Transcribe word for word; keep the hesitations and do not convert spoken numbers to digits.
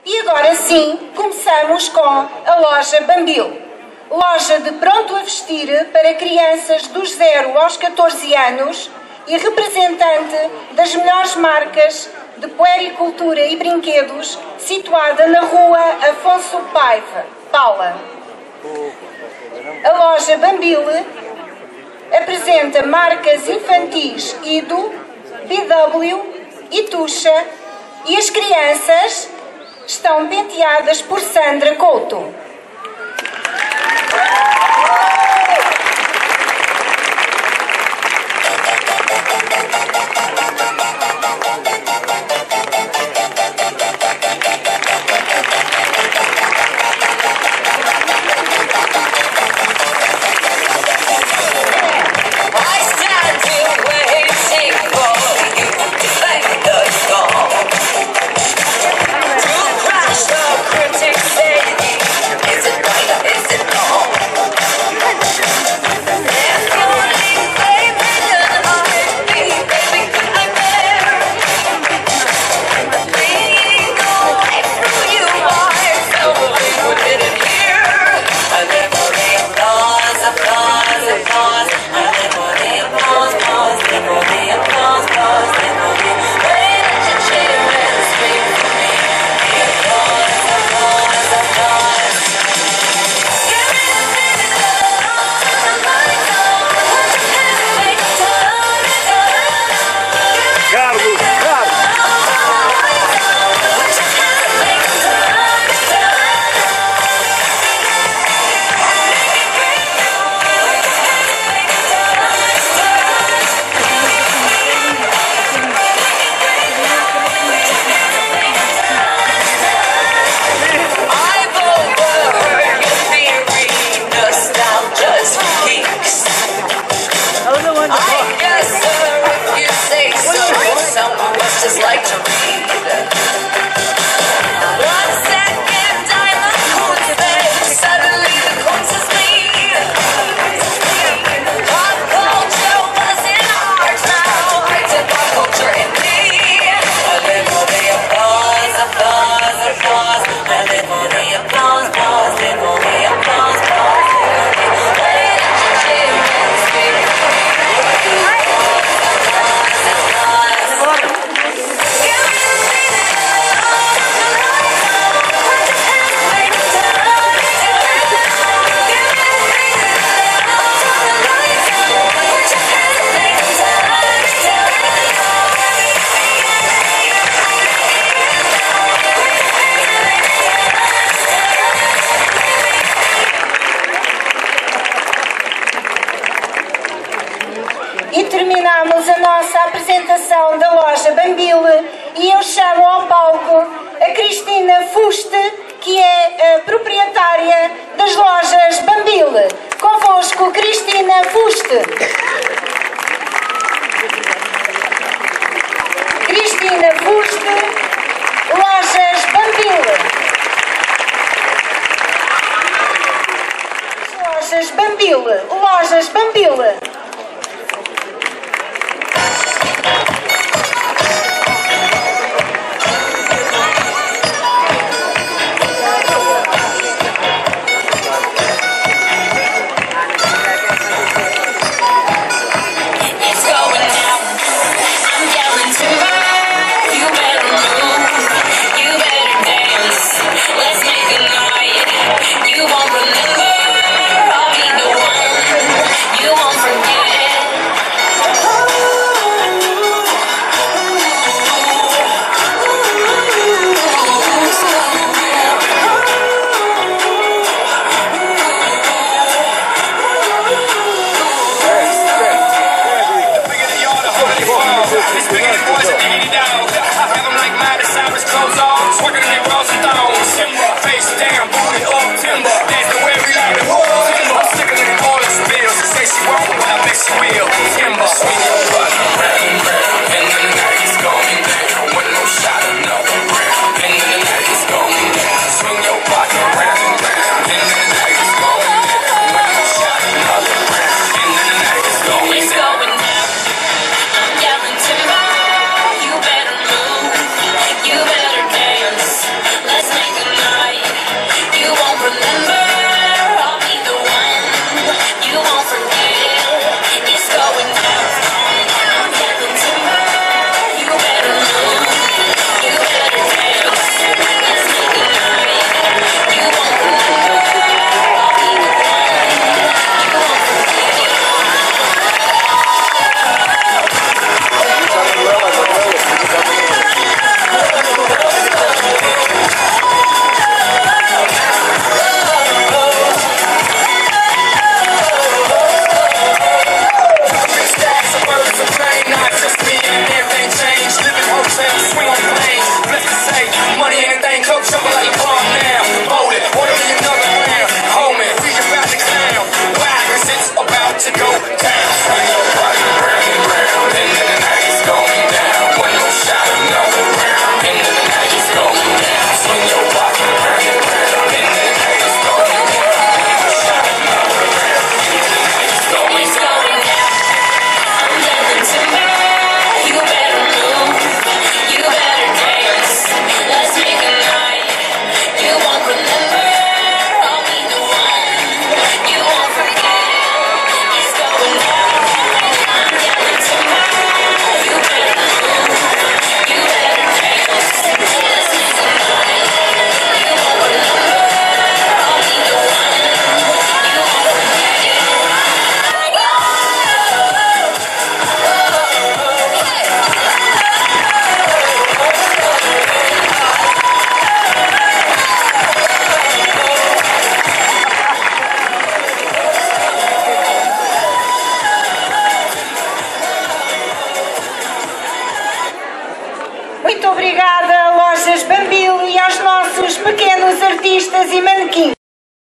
E agora sim, começamos com a loja Bambil. Loja de pronto a vestir para crianças dos zero aos catorze anos e representante das melhores marcas de puericultura e brinquedos, situada na rua Afonso Paiva, Paula. A loja Bambil apresenta marcas infantis Ido, B W e Tuxa, e as crianças estão penteadas por Sandra Couto. Terminamos a nossa apresentação da loja Bambil e eu chamo ao palco a Cristina Fuste, que é a proprietária das lojas Bambil. Convosco, Cristina Fuste. Cristina Fuste, lojas Bambil. Lojas Bambil, lojas Bambil. Let's Obrigada, Lojas Bambil, e aos nossos pequenos artistas e manequins.